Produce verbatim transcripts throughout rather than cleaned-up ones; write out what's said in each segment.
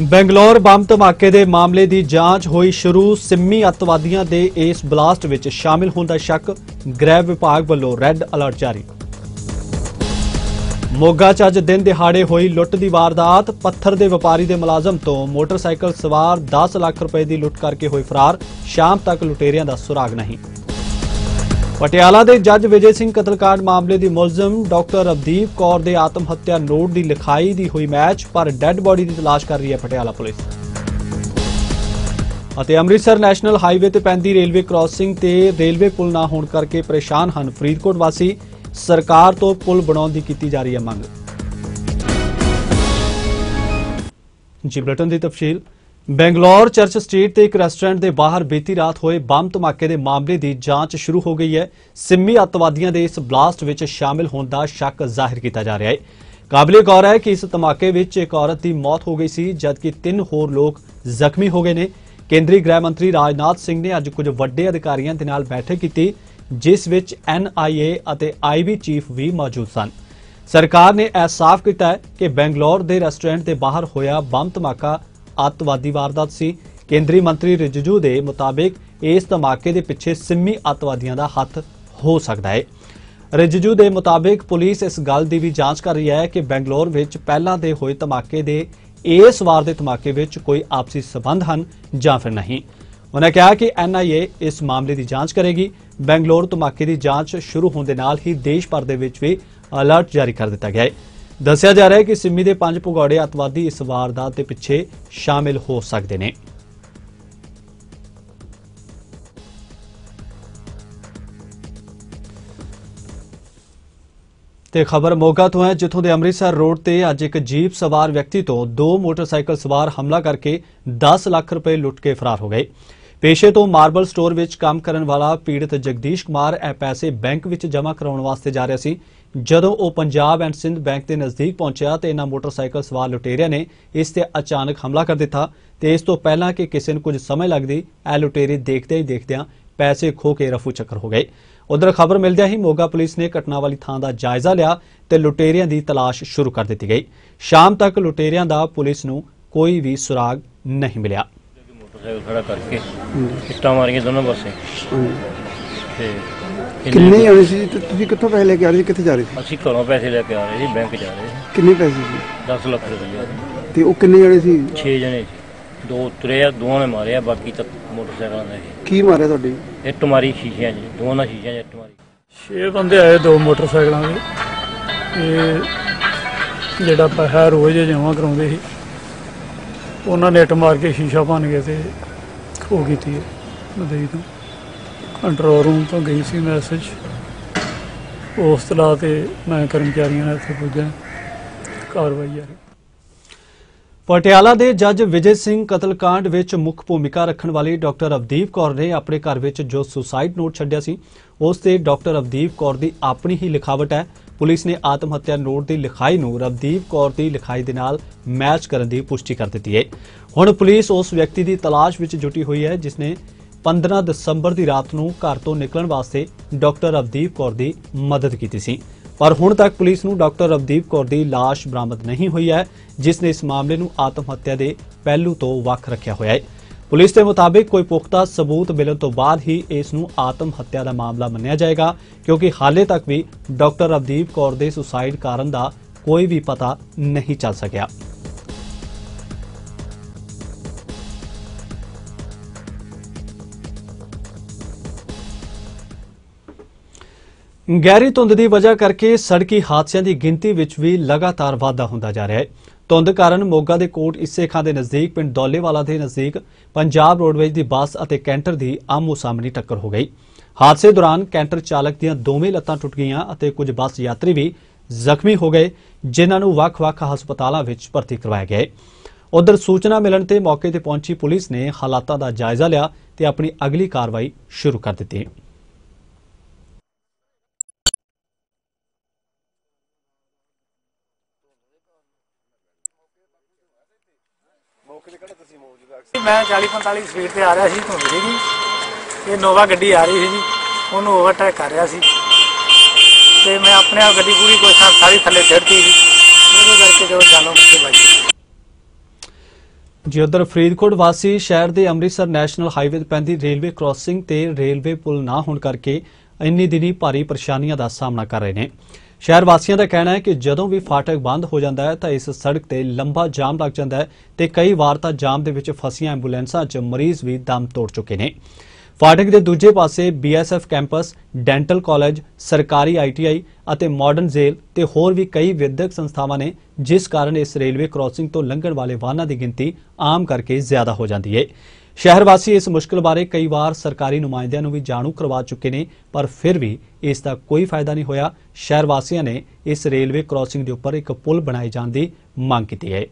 बेंगलोर बम धमाके के मामले की जांच हुई शुरू। सिमी अतवादियों के इस बलास्ट विच शामिल होने का शक, गृह विभाग वालों रैड अलर्ट जारी। मोगा च अज दिन दिहाड़े हुई लुट की वारदात। पत्थर के व्यापारी के मुलाजम तो मोटरसाइकिल सवार दस लाख रुपए की लुट करके हुए फरार। शाम तक लुटेरियां का सुराग नहीं। पटियाला के जज विजय सिंह कतलकांड मामले की मुलजम डॉक्टर अवदीप कौर के आत्म हत्या नोट की लिखाई की हुई मैच, पर डैड बॉडी की तलाश कर रही है पटियाला पुलिस। ਅਤੇ अमृतसर नैशनल हाईवे ते पैंदी रेलवे क्रॉसिंग ते रेलवे पुल ना होने करके परेशान हैं फरीदकोट वासी। सरकार तो पुल बनाने की कीती जा रही है मंग। जी बुलेटिन की तफसील। बेंगलोर चर्च स्ट्रीट ते एक रेस्टोरेंट के बाहर बीती रात होए बम धमाके के मामले की जांच शुरू हो गई है। सिमी अतवादियों के इस ब्लास्ट विच शामिल होने का शक जाहिर किया जा रहा है। काबिले गौर है कि इस धमाके विच एक औरत की मौत हो गई सी, जबकि तीन होर लोग जख्मी हो गए ने। केंद्रीय गृह मंत्री राजनाथ सिंह ने अज कुछ वड्डे अधिकारियों के नाल बैठक की, जिस विच एन आई ए अते आई बी चीफ भी मौजूद सन। सरकार ने यह साफ किया है कि बेंगलोर के रेस्टोरेंट के बाहर होया बम धमाका अतवादी वारदात सी। केंद्रीय मंत्री रिजिजू के मुताबिक इस धमाके के पिछे सिमी अतवादियों का हथ हो सकता है। रिजिजू के मुताबिक पुलिस इस गल की भी जांच कर रही है कि बेंगलोर विच पहला दे होए धमाके दे इस वार दे धमाके विच कोई आपसी संबंध हैं जां फिर नहीं। उन्होंने कहा कि एन आई ए इस मामले की जांच करेगी। बेंगलोर धमाके की जांच शुरू होने के नाल ही देश भर दे विच भी अलर्ट जारी कर दिया गया है। दस्सिया जा रहा है कि सिमी के पंज भगौड़े अतवादी इस वारदात के पिछे शामिल हो सकते हैं। ते खबर मोगा तो है, जिथों के अमृतसर रोड ते अज एक जीप सवार व्यक्ति तो दो मोटरसाइकिल सवार हमला करके दस लाख रुपए लुट के फरार हो गए। पेशे तो मार्बल स्टोर विच काम करने वाला पीड़ित जगदीश कुमार ए पैसे बैंक विच जमा कराउण वास्ते जा रहा सी। जदों वो पंजाब एंड सिंध बैंक के नज़दीक पहुंचा तो इन्हां मोटरसाइकिल सवार लुटेरिया ने इस ते अचानक हमला कर दिता। तो इस तो पहला कि किसी ने कुछ समय लगती ए लुटेरे देखदे ही देखदे पैसे खो के रफू चक्कर हो गए। उधर खबर मिलदे ही मोगा पुलिस ने घटना वाली थां का जायजा लिया तो लुटेरिया की तलाश शुरू कर दी गई। शाम तक लुटेरिया का पुलिस नूं कोई भी सुराग नहीं मिलिया। मोटरसाइकिल खड़ा करके इट्टां मारियां दोनों पासे। किन्ने आने सी? तुसीं कित्थों पैसे लेके आ रहे सी? कित्थे जा रहे सी? ਅਸੀਂ ਘਰੋਂ ਪੈਸੇ ਲੈ ਕੇ ਆ ਰਹੇ ਸੀ, ਬੈਂਕ ਜਾ ਰਹੇ ਸੀ। किन्ने पैसे सी? दस ਲੱਖ ਰੁਪਏ। ਤੇ ਉਹ ਕਿੰਨੇ ਜਣੇ ਸੀ? छे ਜਣੇ ਸੀ। ਦੋ ਉਤਰੇ ਆ, ਦੋਵਾਂ ਨੇ ਮਾਰਿਆ, ਬਾਕੀ ਤਾਂ ਮੋਟਰਸਾਈਕਲਾਂ ਦਾ ਸੀ। ਕੀ ਮਾਰਿਆ ਤੁਹਾਡੀ? ਇੱਟ ਮਾਰੀ ਸ਼ੀਸ਼ਿਆਂ 'ਚ, ਦੋਵਾਂ ਸ਼ੀਸ਼ਿਆਂ 'ਚ ਇੱਟ ਮਾਰੀ। ਛੇ ਬੰਦੇ ਆਏ ਦੋ ਮੋਟਰਸਾਈਕਲਾਂ ਦੇ। ਇਹ ਜਿਹੜਾ ਪੈਸਾ ਰੋਜ਼ ਜਮ੍ਹਾਂ ਕਰਾਉਂਦੇ ਸੀ, ਉਹਨਾਂ ਨੇ ਇੱਟ ਮਾਰ ਕੇ ਸ਼ੀਸ਼ਾ ਭੰਨ ਕੇ ਤੇ ਖੋ ਕੀਤੀ ਹੈ ਮਦਈ ਤੋਂ। कंट्रोल रूम तो गई सी मैसेज, उस तलाह ते मैं कर्मचारियों ने इत्थे पुज्जा, कार्रवाई जारी। पटियाला के जज विजय सिंह कतलकांड विच मुख भूमिका रखने वाली डॉक्टर अवदीप कौर ने अपने घर विच जो सुसाइड नोट छड्डिया सी, उस ते डॉक्टर अवदीप कौर की अपनी ही लिखावट है। पुलिस ने आत्म हत्या नोट की लिखाई नूं रवदीप कौर की लिखाई दे नाल मैच करने की पुष्टि कर दी है। हुण पुलिस उस व्यक्ति की तलाश विच जुटी हुई है जिसने पंद्रह दसंबर की रात को घर तो निकलने वास्ते डॉक्टर अवदीप कौर की मदद की सी, पर हुण तक पुलिस नूं डॉक्टर अवदीप कौर की लाश बरामद नहीं हुई है, जिसने इस मामले नूं आत्म हत्या के पहलू तो वख रखा हुआ है। पुलिस के मुताबिक कोई पुख्ता सबूत मिलने तो बाद ही इस नूं आत्म हत्या का मामला मन्निया जाएगा, क्योंकि हाले तक भी डॉक्टर अवदीप कौर के सुसाइड कारण का कोई भी पता नहीं चल सकिया। गहरी धुंध की वजह करके सड़की हादसों की गिनती विच भी लगातार वाधा होता जा रहा है। धुंध कारण मोगा के कोट इसे खां के नज़दीक पिंड दौलेवाला के नज़दीक पंजाब रोडवेज की बस और कैंटर की आमो सामनी टक्कर हो गई। हादसे दौरान कैंटर चालक दी दोवें लत्तां टुट गईयां और कुछ बस यात्री भी जख्मी हो गए, जिन्होंने वख-वख हस्पतालों में भर्ती करवाया गया। उधर सूचना मिलने ते मौके पर पहुंची पुलिस ने हालातों का जायजा लिया तो अपनी अगली कार्रवाई शुरू कर दी। मैं चाली पैंताली स्पीड से आ रहा सी, धुंध सी। ये नोवा गड्डी आ रही थी, उन्होंने ओवरटेक कर रहा सी ते मैं अपने आप गड्डी पूरी कोशिश सारी थले चढ़ती थी, करके जो जानो बच्चे बच। जी उधर फरीदकोट वासी शहर के अमृतसर नैशनल हाईवे ते पैंदी रेलवे क्रॉसिंग ते रेलवे पुल ना होने करके इन्नी दिनी भारी परेशानियों का सामना कर रहे हैं। शहर वासियों का कहना है कि जदों भी फाटक बंद हो जाता है तो इस सड़क ते लंबा जाम लग जाता है ते कई वार तां जाम दे विच फसियां एंबूलेंसां च मरीज भी दम तोड़ चुके हैं। फाटक के दूजे पासे B S F campus, dental college, सरकारी आई टी आई ਅਤੇ मॉडर्न जेल ਤੇ होर भी कई विद्यक संस्थावां ने, जिस कारण इस रेलवे क्रॉसिंग तो लंघण वाले वाहनों की गिनती आम करके ज्यादा हो जाती है। शहर वासी इस मुश्किल बारे कई बार सरकारी नुमाइंदियां नूं भी जाणू करवा चुके हैं, पर फिर भी इसका कोई फायदा नहीं होया। शहर वासियों ने इस रेलवे क्रॉसिंग के उपर एक पुल बनाए जाने की मांग की है।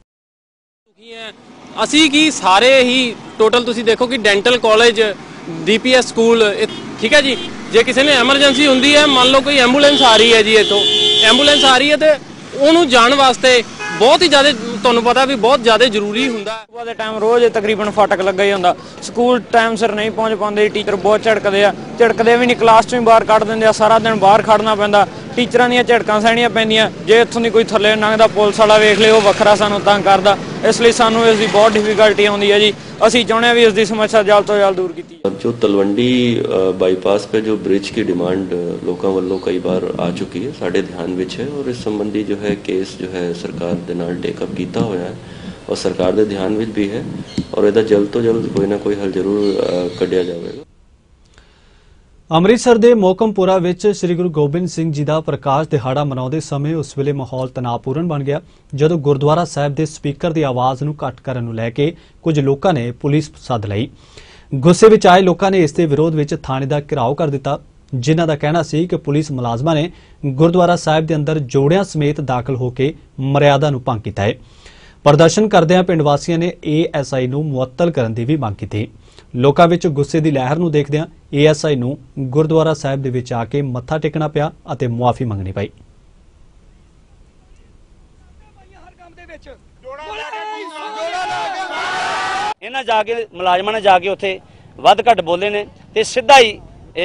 ਅਸੀਂ ਕੀ ਸਾਰੇ ਹੀ ਟੋਟਲ ਤੁਸੀਂ ਦੇਖੋ ਕਿ dental college, D P S school, ਠੀਕ ਹੈ ਜੀ। ਜੇ ਕਿਸੇ ਨੇ ਐਮਰਜੈਂਸੀ ਹੁੰਦੀ ਹੈ, ਮੰਨ ਲਓ ਕੋਈ ਐਂਬੂਲੈਂਸ ਆ ਰਹੀ ਹੈ ਜੀ, ਇੱਥੋਂ ਐਂਬੂਲੈਂਸ ਆ ਰਹੀ ਹੈ ਤੇ ਉਹਨੂੰ ਜਾਣ ਵਾਸਤੇ ਬਹੁਤ ਹੀ ਜ਼ਿਆਦਾ ਤੁਹਾਨੂੰ ਪਤਾ ਵੀ ਬਹੁਤ ਜ਼ਿਆਦਾ ਜ਼ਰੂਰੀ ਹੁੰਦਾ। ਸੁਬਾਹ ਦੇ ਟਾਈਮ ਰੋਜ਼ ਤਕਰੀਬਨ ਫਾਟਕ ਲੱਗਾ ਹੀ ਹੁੰਦਾ। ਸਕੂਲ ਟਾਈਮ ਸਿਰ ਨਹੀਂ ਪਹੁੰਚ ਪਾਉਂਦੇ, ਟੀਚਰ ਬਹੁਤ ਝੜਕਦੇ ਆ, ਝੜਕਦੇ ਵੀ ਨਹੀਂ, ਕਲਾਸ ਚੋਂ ਹੀ ਬਾਹਰ ਕੱਢ ਦਿੰਦੇ ਆ, ਸਾਰਾ ਦਿਨ ਬਾਹਰ ਖੜਨਾ ਪੈਂਦਾ, ਟੀਚਰਾਂ ਦੀਆਂ ਝੜਕਾਂ ਸਹਿਣੀਆਂ ਪੈਂਦੀਆਂ। ਜੇ ਇੱਥੋਂ ਦੀ ਕੋਈ ਥੱਲੇ ਲੰਘਦਾ ਪੁਲਿਸ ਵਾਲਾ ਵੇਖ ਲੇ, ਉਹ ਵੱਖਰਾ ਸਾਨੂੰ ਤੰਗ ਕਰਦਾ। ਇਸ ਲਈ ਸਾਨੂੰ ਇਸ ਦੀ ਬਹੁਤ ਡਿਫਿਕਲਟੀ ਆਉਂਦੀ है जी। ਅਸੀਂ ਚਾਹੁੰਦੇ ਹਾਂ ਵੀ ਇਸ ਦੀ ਸਮੱਸਿਆ ਜਲਦ ਤੋਂ ਜਲਦ दूर की जाए। जो तलवंडी बाईपास पे जो ब्रिज की डिमांड लोगों वालों कई बार आ चुकी है, साढ़े ध्यान विच है और इस संबंधी जो है केस जो है सरकार दे नाल टेकअप किया होया है और सरकार दे ध्यान विच भी है और इहदा जल्द तो जल्द कोई ना कोई हल जरूर कढ़िया जाएगा। ਅੰਮ੍ਰਿਤਸਰ ਦੇ ਮੋਕਮਪੁਰਾ ਵਿੱਚ ਸ੍ਰੀ ਗੁਰੂ ਗੋਬਿੰਦ ਸਿੰਘ ਜੀ ਦਾ ਪ੍ਰਕਾਸ਼ ਦਿਹਾੜਾ ਮਨਾਉਂਦੇ ਸਮੇਂ ਉਸ ਵੇਲੇ ਮਾਹੌਲ ਤਣਾਅਪੂਰਨ ਬਣ ਗਿਆ, ਜਦੋਂ ਗੁਰਦੁਆਰਾ ਸਾਹਿਬ ਦੇ ਸਪੀਕਰ ਦੀ ਆਵਾਜ਼ ਨੂੰ ਘੱਟ ਕਰਨ ਨੂੰ ਲੈ ਕੇ ਕੁਝ ਲੋਕਾਂ ਨੇ ਪੁਲਿਸ ਸੱਦ ਲਈ। ਗੁੱਸੇ ਵਿੱਚ ਆਏ ਲੋਕਾਂ ਨੇ ਇਸ ਦੇ ਵਿਰੋਧ ਵਿੱਚ ਥਾਣੇ ਦਾ ਘਿਰਾਓ ਕਰ ਦਿੱਤਾ, ਜਿਨ੍ਹਾਂ ਦਾ ਕਹਿਣਾ ਸੀ ਕਿ ਪੁਲਿਸ ਮੁਲਾਜ਼ਮਾਂ ਨੇ ਗੁਰਦੁਆਰਾ ਸਾਹਿਬ ਦੇ ਅੰਦਰ ਜੋੜਿਆਂ ਸਮੇਤ ਦਾਖਲ ਹੋ ਕੇ ਮਰਿਆਦਾ ਨੂੰ ਭੰਗ ਕੀਤਾ ਹੈ। ਪ੍ਰਦਰਸ਼ਨ ਕਰਦਿਆਂ ਪਿੰਡ ਵਾਸੀਆਂ ਨੇ ਏ ਐਸ ਆਈ ਨੂੰ ਮੁਅੱਤਲ ਕਰਨ ਦੀ ਵੀ ਮੰਗ ਕੀਤੀ। ਲੋਕਾਂ ਵਿੱਚ ਗੁੱਸੇ ਦੀ ਲਹਿਰ ਨੂੰ ਦੇਖਦਿਆਂ ਏ ਐਸ ਆਈ ਨੂੰ ਗੁਰਦੁਆਰਾ ਸਾਹਿਬ ਦੇ ਵਿੱਚ ਆ ਕੇ ਮੱਥਾ ਟੇਕਣਾ ਪਿਆ ਅਤੇ ਮੁਆਫੀ ਮੰਗਣੀ ਪਈ। ਇਹਨਾਂ ਜਾ ਕੇ ਮੁਲਾਜ਼ਮਾਂ ਨੇ ਜਾ ਕੇ ਉੱਥੇ ਵੱਧ ਘੱਟ ਬੋਲੇ ਨੇ ਤੇ ਸਿੱਧਾ ਹੀ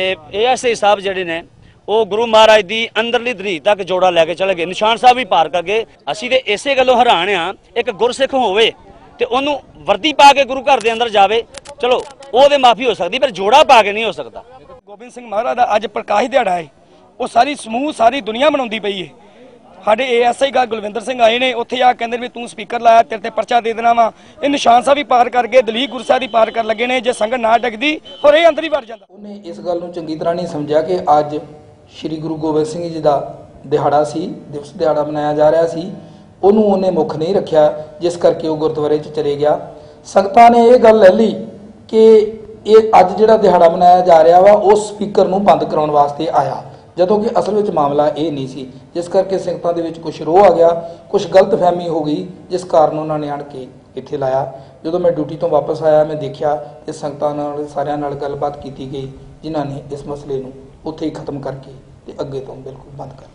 ਏ ਐਸ ਆਈ ਸਾਹਿਬ ਜਿਹੜੇ ਨੇ ਉਹ ਗੁਰੂ ਮਹਾਰਾਜ ਦੀ ਅੰਦਰਲੀ ਧਰੀਕ ਤੱਕ ਜੋੜਾ ਲੈ ਕੇ ਚਲੇ ਗਏ, ਨਿਸ਼ਾਨ ਸਾਹਿਬ ਵੀ ਪਾਰ ਕਰ ਗਏ। ਅਸੀਂ ਤੇ ਇਸੇ ਗੱਲੋਂ ਹੈਰਾਨ ਆ, ਇੱਕ ਗੁਰਸਿੱਖ ਹੋਵੇ ਤੇ ਉਹਨੂੰ ਵਰਦੀ ਪਾ ਕੇ ਗੁਰੂ ਘਰ ਦੇ ਅੰਦਰ ਜਾਵੇ, ਚਲੋ ਉਹਦੇ ਮਾਫੀ ਹੋ ਸਕਦੀ, ਪਰ ਜੋੜਾ ਪਾ ਕੇ ਨਹੀਂ ਹੋ ਸਕਦਾ। ਗੋਬਿੰਦ ਸਿੰਘ ਮਹਾਰਾਜ ਦਾ ਅੱਜ ਪ੍ਰਕਾਸ਼ ਦਿਹਾੜਾ ਹੈ, ਉਹ ਸਾਰੀ ਸਮੂਹ ਸਾਰੀ ਦੁਨੀਆ ਮਨਾਉਂਦੀ ਪਈ ਹੈ। ਸਾਡੇ ਏ ਐਸ ਆਈ ਗਾ ਗੁਲਵਿੰਦਰ ਸਿੰਘ ਆਏ ਨੇ, ਉੱਥੇ ਆ ਕਹਿੰਦੇ ਵੀ ਤੂੰ ਸਪੀਕਰ ਲਾਇਆ, ਤੇਰੇ ਤੇ ਪਰਚਾ ਦੇ ਦੇਣਾ ਵਾ। ਇਹ ਨਿਸ਼ਾਨ ਸਾਹਿਬ ਵੀ ਪਾਰ ਕਰ ਗਏ, ਦਲੀਪ ਗੁਰੂ ਸਾਹਿਬ ਦੀ ਪਾਰ ਕਰ ਲੱਗੇ ਨੇ। ਜੇ ਸੰਗਤ ਨਾ ਡਿੱਗਦੀ ਔਰ ਇਹ ਅੰਦਰ ਹੀ ਵੜ ਜਾਂਦਾ। ਉਹਨੇ ਇਸ ਗੱਲ ਨੂੰ ਚੰਗੀ ਤਰ੍ਹਾਂ ਨਹੀਂ ਸਮਝਿਆ ਕਿ ਅੱਜ ਸ਼੍ਰੀ ਗੁਰੂ ਗੋਬਿੰਦ ਸਿੰਘ ਜੀ ਦਾ ਦਿਹਾੜਾ ਸੀ, ਦਿਵਸ ਦਿਹਾੜਾ ਮਨਾਇਆ ਜਾ ਰਿਹਾ ਸੀ। ਉਹਨੂੰ ਉਹਨੇ ਮੁੱਖ ਨਹੀਂ ਰੱਖਿਆ, ਜਿਸ ਕਰਕੇ ਉਹ ਗੁਰਦੁਆਰੇ 'ਚ ਚਲੇ ਗਿਆ। ਸੰਗਤਾਂ ਨੇ ਇਹ ਗੱਲ ਲੈ ਲਈ ਕਿ ਇਹ ਅੱਜ ਜਿਹੜਾ ਦਿਹਾੜਾ ਮਨਾਇਆ ਜਾ ਰਿਹਾ ਵਾ ਉਸ ਸਪੀਕਰ ਨੂੰ ਬੰਦ ਕਰਾਉਣ ਵਾਸਤੇ ਆਇਆ, ਜਦੋਂ ਕਿ ਅਸਲ ਵਿੱਚ ਮਾਮਲਾ ਇਹ ਨਹੀਂ ਸੀ। ਜਿਸ ਕਰਕੇ ਸੰਗਤਾਂ ਦੇ ਵਿੱਚ ਕੁਝ ਰੋਹ ਆ ਗਿਆ, ਕੁਝ ਗਲਤਫਹਿਮੀ ਹੋ ਗਈ, ਜਿਸ ਕਾਰਨ ਉਹਨਾਂ ਨੇ ਆਣ ਕੇ ਇੱਥੇ ਲਾਇਆ। ਜਦੋਂ ਮੈਂ ਡਿਊਟੀ ਤੋਂ ਵਾਪਸ ਆਇਆ, ਮੈਂ ਦੇਖਿਆ ਕਿ ਸੰਗਤਾਂ ਨਾਲ ਸਾਰਿਆਂ ਨਾਲ ਗੱਲਬਾਤ ਕੀਤੀ ਗਈ, ਜਿਨ੍ਹਾਂ ਨੇ ਇਸ ਮਸਲੇ ਨੂੰ ਉੱਥੇ ਹੀ ਖਤਮ ਕਰਕੇ ਤੇ ਅੱਗੇ ਤੋਂ ਬਿਲਕੁਲ ਬੰਦ ਕਰ।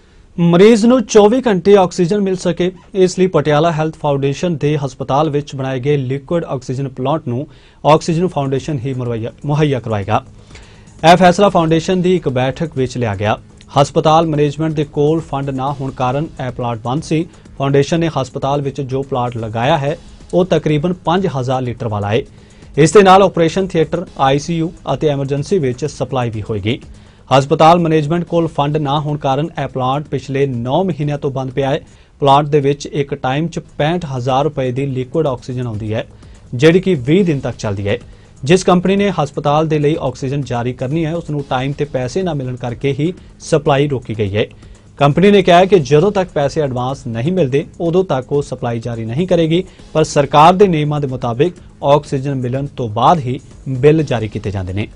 ਮਰੀਜ਼ ਨੂੰ ਚੌਵੀ ਘੰਟੇ ਆਕਸੀਜਨ ਮਿਲ ਸਕੇ, ਇਸ ਲਈ ਪਟਿਆਲਾ ਹੈਲਥ ਫਾਊਂਡੇਸ਼ਨ ਦੇ ਹਸਪਤਾਲ ਵਿੱਚ ਬਣਾਏ ਗਏ ਲਿਕੁਇਡ ਆਕਸੀਜਨ ਪਲਾਂਟ ਨੂੰ ਆਕਸੀਜਨ ਫਾਊਂਡੇਸ਼ਨ ਹੀ ਮੁਹੱਈਆ ਕਰਵਾਏਗਾ। ਇਹ ਫੈਸਲਾ ਫਾਊਂਡੇਸ਼ਨ ਦੀ ਇੱਕ ਬੈਠਕ ਵਿੱਚ ਲਿਆ ਗਿਆ। ਹਸਪਤਾਲ ਮੈਨੇਜਮੈਂਟ ਦੇ ਕੋਲ ਫੰਡ ਨਾ ਹੋਣ ਕਾਰਨ ਇਹ ਪਲਾਂਟ ਬੰਦ ਸੀ। ਫਾਊਂਡੇਸ਼ਨ ਨੇ ਹਸਪਤਾਲ ਵਿੱਚ ਜੋ ਪਲਾਂਟ ਲਗਾਇਆ ਹੈ ਉਹ ਤਕਰੀਬਨ ਪੰਜ ਹਜ਼ਾਰ ਲੀਟਰ ਵਾਲਾ ਹੈ। ਇਸ ਦੇ ਨਾਲ operation theatre, I C U ਅਤੇ ਐਮਰਜੈਂਸੀ ਵਿੱਚ ਸਪਲਾਈ ਵੀ ਹੋਏਗੀ। ਹਸਪਤਾਲ ਮੈਨੇਜਮੈਂਟ ਕੋਲ ਫੰਡ ਨਾ ਹੋਣ ਕਾਰਨ ਇਹ ਪਲਾਂਟ ਪਿਛਲੇ ਨੌ ਮਹੀਨਿਆਂ ਤੋਂ ਬੰਦ ਪਿਆ ਹੈ। ਪਲਾਂਟ ਦੇ ਵਿੱਚ ਇੱਕ ਟਾਈਮ 'ਚ ਪੈਂਹਠ ਹਜ਼ਾਰ ਰੁਪਏ ਦੀ ਲਿਕੁਇਡ ਆਕਸੀਜਨ ਆਉਂਦੀ ਹੈ, ਜਿਹੜੀ ਕਿ ਵੀਹ ਦਿਨ ਤੱਕ ਚੱਲਦੀ ਹੈ। ਜਿਸ ਕੰਪਨੀ ਨੇ ਹਸਪਤਾਲ ਦੇ ਲਈ ਆਕਸੀਜਨ ਜਾਰੀ ਕਰਨੀ ਹੈ, ਉਸ ਨੂੰ ਟਾਈਮ ਤੇ ਪੈਸੇ ਨਾ ਮਿਲਣ ਕਰਕੇ ਹੀ ਸਪਲਾਈ ਰੋਕੀ ਗਈ ਹੈ। ਕੰਪਨੀ ਨੇ ਕਿਹਾ ਹੈ ਕਿ ਜਦੋਂ ਤੱਕ ਪੈਸੇ ਐਡਵਾਂਸ ਨਹੀਂ ਮਿਲਦੇ ਉਦੋਂ ਤੱਕ ਉਹ ਸਪਲਾਈ ਜਾਰੀ ਨਹੀਂ ਕਰੇਗੀ, ਪਰ ਸਰਕਾਰ ਦੇ ਨਿਯਮਾਂ ਦੇ ਮੁਤਾਬਿਕ ਆਕਸੀਜਨ ਮਿਲਣ ਤੋਂ ਬਾਅਦ ਹੀ ਬਿੱਲ ਜਾਰੀ ਕੀਤੇ ਜਾਂਦੇ ਨੇ।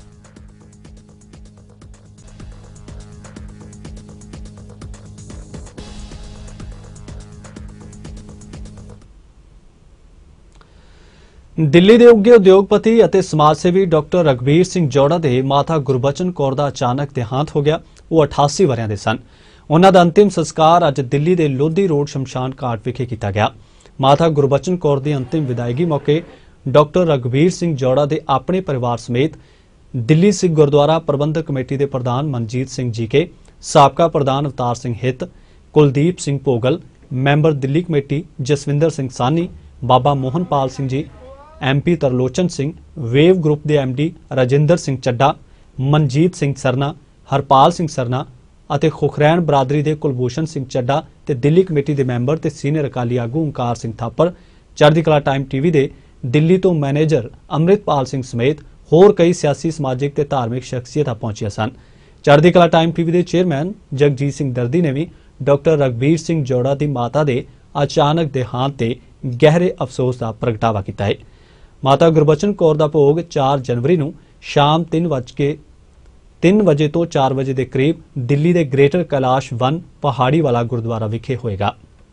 ਦਿੱਲੀ ਦੇ ਉੱਗੇ ਉਦਯੋਗਪਤੀ ਅਤੇ ਸਮਾਜ ਸੇਵੀ ਡਾਕਟਰ ਰਘਬੀਰ ਸਿੰਘ ਜੌੜਾ ਦੇ ਮਾਤਾ ਗੁਰਬਚਨ ਕੌਰ ਦਾ ਅਚਾਨਕ ਦੇਹਾਂਤ ਹੋ ਗਿਆ। ਉਹ ਅਠਾਸੀ ਵਰ੍ਹਿਆਂ ਦੇ ਸਨ। ਉਹਨਾਂ ਦਾ ਅੰਤਿਮ ਸੰਸਕਾਰ ਅੱਜ ਦਿੱਲੀ ਦੇ ਲੋਧੀ ਰੋਡ ਸ਼ਮਸ਼ਾਨ ਘਾਟ ਵਿਖੇ ਕੀਤਾ ਗਿਆ। ਮਾਤਾ ਗੁਰਬਚਨ ਕੌਰ ਦੀ ਅੰਤਿਮ ਵਿਦਾਇਗੀ ਮੌਕੇ ਡਾਕਟਰ ਰਘਬੀਰ ਸਿੰਘ ਜੌੜਾ ਦੇ ਆਪਣੇ ਪਰਿਵਾਰ ਸਮੇਤ ਦਿੱਲੀ ਸਿੱਖ ਗੁਰਦੁਆਰਾ ਪ੍ਰਬੰਧਕ ਕਮੇਟੀ ਦੇ ਪ੍ਰਧਾਨ ਮਨਜੀਤ ਸਿੰਘ ਜੀਕੇ, ਸਾਬਕਾ ਪ੍ਰਧਾਨ Avtar Singh Hit, Kuldeep Singh Bhogal, member Delhi committee Jaswinder Singh Sani, Baba Mohanpal Singh ji, M P Tarlochan Singh, wave group के एम डी राजिंदर सिंह चड्डा, मनजीत सिंह सरना, हरपाल सिंह सरना ਅਤੇ ਖੁਖਰੈਣ ਬਰਾਦਰੀ ਦੇ ਕੁਲਭੂਸ਼ਣ ਸਿੰਘ ਚੱਡਾ ਤੇ ਦਿੱਲੀ ਕਮੇਟੀ ਦੇ ਮੈਂਬਰ ਤੇ ਸੀਨੀਅਰ ਅਕਾਲੀ ਆਗੂ ਓਂਕਾਰ ਸਿੰਘ ਥਾਪਰ, ਚੜ੍ਹਦੀ ਕਲਾ ਟਾਈਮ ਟੀਵੀ ਦੇ ਦਿੱਲੀ ਤੋਂ ਮੈਨੇਜਰ ਅੰਮ੍ਰਿਤਪਾਲ ਸਿੰਘ ਸਮੇਤ ਹੋਰ ਕਈ ਸਿਆਸੀ ਸਮਾਜਿਕ ਤੇ ਧਾਰਮਿਕ ਸ਼ਖਸੀਅਤਾਂ ਪਹੁੰਚੀਆਂ ਸਨ। ਚੜ੍ਹਦੀ ਕਲਾ ਟਾਈਮ ਟੀਵੀ ਦੇ ਚੇਅਰਮੈਨ ਜਗਜੀਤ ਸਿੰਘ ਦਰਦੀ ਨੇ ਵੀ ਡਾਕਟਰ ਰਗਬੀਰ ਸਿੰਘ ਜੋੜਾ ਦੀ ਮਾਤਾ ਦੇ ਅਚਾਨਕ ਦੇਹਾਂਤ ਤੇ ਗਹਿਰੇ ਅਫਸੋਸ ਦਾ ਪ੍ਰਗਟਾਵਾ ਕੀਤਾ ਹੈ। ਮਾਤਾ ਗੁਰਬਚਨ ਕੌਰ ਦਾ ਭੋਗ ਚਾਰ ਜਨਵਰੀ ਨੂੰ ਸ਼ਾਮ ਤਿੰਨ ਵੱਜ ਕੇ तीन बजे तो चार बजे के करीब दिल्ली के ग्रेटर कैलाश वन पहाड़ी वाला गुरुद्वारा विखे होएगा।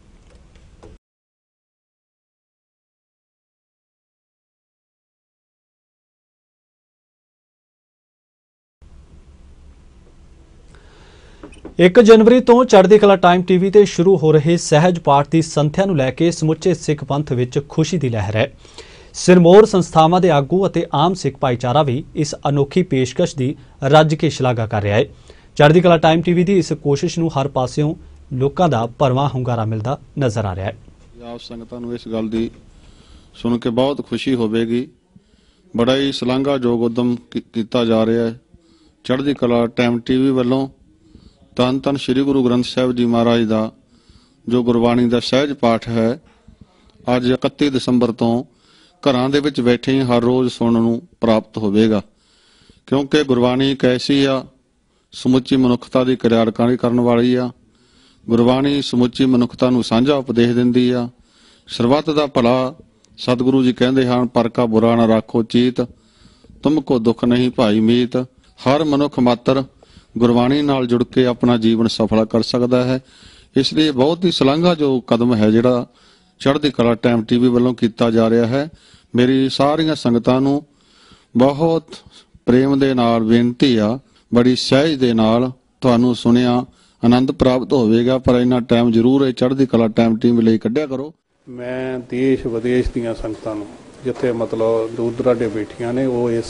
एक जनवरी तो चढ़दी कला टाइम टीवी ते शुरू हो रहे सहज पाठ की संथ्या नूं लैके समुचे सिख पंथ विच खुशी की लहर है। सिरमौर संस्थावां दे आगू ਅਤੇ आम सिख भाईचारा भी इस अनोखी पेशकश की रज के शलाघा कर रहा है। चढ़दी कला टाइम टीवी की इस कोशिश नूं हर पासियों लोगों का भरवां हुंगारा मिलता नज़र आ रहा है। आप संगतां नूं इस गल दी सुन के बहुत खुशी होवेगी। बड़ा ही सलाघायोग उद्यम किया जा रहा है। चढ़दी कला टाइम टीवी वालों धन धन श्री गुरु ग्रंथ साहिब जी महाराज का जो गुरबाणी का सहज पाठ है अज इकत्ती दसंबर तो घरां दे विच बैठे ही हर रोज़ सुनने नूं प्राप्त होवेगा, क्योंकि गुरबाणी एक ऐसी आ समुची मनुखता की कल्याणकारी करन वाली आ। गुरबाणी समुची मनुखता नूं सांझा उपदेश दिंदी आ। सरबत दा भला सतगुरु जी कहंदे हन, पर का बुरा ना राखो चीत, तुमको दुख नहीं भाई मीत। हर मनुख मात्र गुरबाणी नाल जुड़ के अपना जीवन सफल कर सकता है। इसलिए बहुत ही सलाघा जो कदम है जिहड़ा चढ़दी कला टाइम टीवी वालों किया जा रहा है। मेरी सारिया संगतां नूं बहुत प्रेम दे नाल बेनती आ, बड़ी सहज दे नाल तुहानूं सुनिया आनंद प्राप्त होवेगा, पर इन्ना टाइम जरूर है चढ़दी कला टाइम टीवी लई कढिया करो। मैं देश विदेश दीयां संगतां नूं जिथे मतलब दूर दराडे बैठियां ने वो इस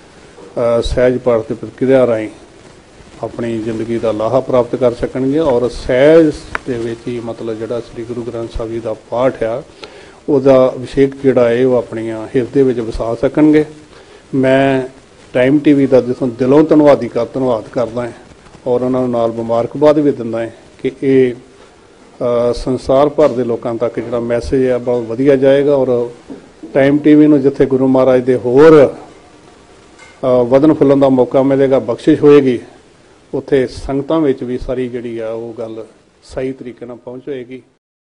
सहज पाठ की प्रक्रिया राहीं अपनी जिंदगी का लाहा प्राप्त कर सकणगे और सहज दे विच ही मतलब जिहड़ा श्री गुरु ग्रंथ साहिब जी का पाठ आ ਉਹਦਾ ਅਭਿਸ਼ੇਕ ਜਿਹੜਾ ਹੈ ਉਹ ਆਪਣੀਆਂ ਹਿਰਦੇ ਵਿੱਚ ਵਸਾ ਸਕਣਗੇ। ਮੈਂ ਟਾਈਮ ਟੀਵੀ ਦਾ ਜਿਸੋਂ ਦਿਲੋਂ ਧੰਨਵਾਦੀ ਕਰ ਧੰਨਵਾਦ ਕਰਦਾ ਹਾਂ ਔਰ ਉਹਨਾਂ ਨੂੰ ਨਾਲ ਮੁਬਾਰਕਬਾਦ ਵੀ ਦਿੰਦਾ ਹਾਂ ਕਿ ਇਹ ਸੰਸਾਰ ਭਰ ਦੇ ਲੋਕਾਂ ਤੱਕ ਜਿਹੜਾ ਮੈਸੇਜ ਹੈ ਬਹੁਤ ਵਧੀਆ ਜਾਏਗਾ ਔਰ ਟਾਈਮ ਟੀਵੀ ਨੂੰ ਜਿੱਥੇ ਗੁਰੂ ਮਹਾਰਾਜ ਦੇ ਹੋਰ ਵਧਣ ਫੁੱਲਣ ਦਾ ਮੌਕਾ ਮਿਲੇਗਾ, ਬਖਸ਼ਿਸ਼ ਹੋਏਗੀ, ਉੱਥੇ ਸੰਗਤਾਂ ਵਿੱਚ ਵੀ ਸਾਰੀ ਜਿਹੜੀ ਆ ਉਹ ਗੱਲ ਸਹੀ ਤਰੀਕੇ ਨਾਲ ਪਹੁੰਚ ਹੋਏਗੀ।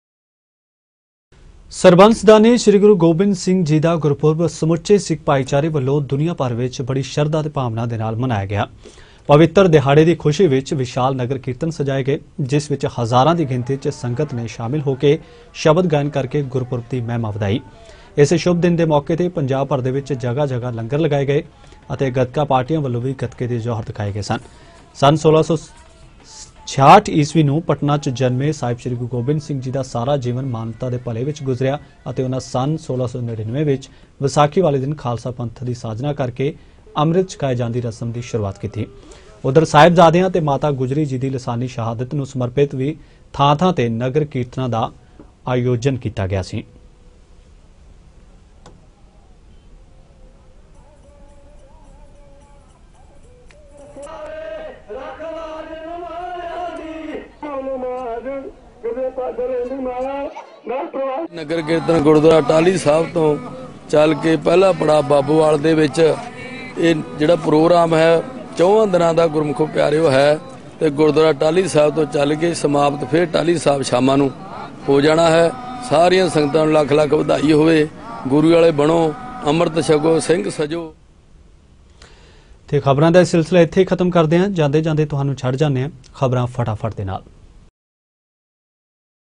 ਸਰਬੰਸਦਾਨੀ श्री गुरु गोबिंद सिंह जी का गुरपुरब समुचे सिख भाईचारे वालों दुनिया भर में बड़ी शरधा ते भावना दे नाल मनाया गया। पवित्र दिहाड़े की खुशी में विशाल नगर कीर्तन सजाए गए, जिस विच हज़ारां की गिनती च संगत ने शामिल होकर शब्द गायन करके गुरपुरब की महिमा वधाई। इस शुभ दिन के मौके पर पंजाब भर दे जगह जगह लंगर लगाए गए और गतका पार्टियां वालों भी गतके के जौहर दिखाए गए सन। सन सोलह सौ छियाठ ईस्वी नूं पटना च जन्मे साहिब श्री गुरु गोबिंद सिंह जी का सारा जीवन मानवता के भले विच गुजरिया और उन्होंने सन सोलह सौ नड़िनवे विच विसाखी वाले दिन खालसा पंथ की साजना करके अमृत छकाए जाने की रस्म की शुरुआत की। उधर साहिबजादियां ते माता गुजरी जी की लसानी शहादत नूं समर्पित भी थां थां ते नगर कीर्तनां का आयोजन किया गया सी। नगर कीर्तन गुरुद्वारा टाली साहब तो चल के पहला पड़ा बाबूवाल दे विच ये जिहड़ा प्रोग्राम है चौहां दिनां दा गुरमुखो प्यारिओ है ते गुरुद्वारा टाली साहब तो चल के समाप्त फिर टाली साहब शामां नूं हो जाना है। सारियां संगतां नूं लख लख वधाई होवे। गुरु वाले बनो, अमृत छको, सिंह सजो। ते खबरां दा सिलसिला इत्थे खत्म करदे हां। जांदे जांदे तुहानूं छड्ड जांदे हां खबरां फटाफट दे नाल।